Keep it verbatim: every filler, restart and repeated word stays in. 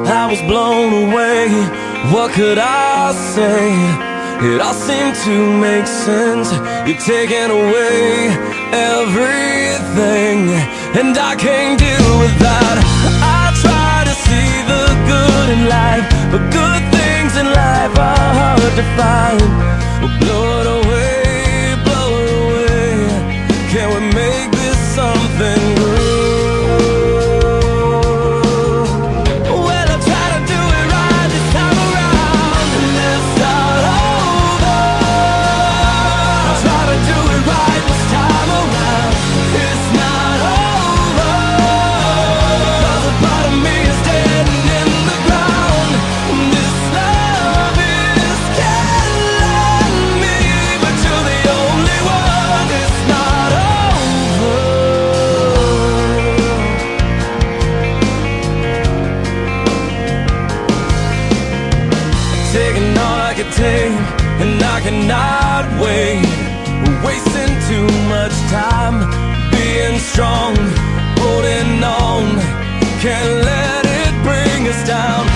I was blown away. What could I say? It all seemed to make sense. You're taking away everything, and I can't deal with that. I try to see the good in life, but good things in life are hard to find. Well, blow it away, blow it away. Can we make this something good? Taking all I could take, and I cannot wait. We're wasting too much time being strong, holding on. Can't let it bring us down.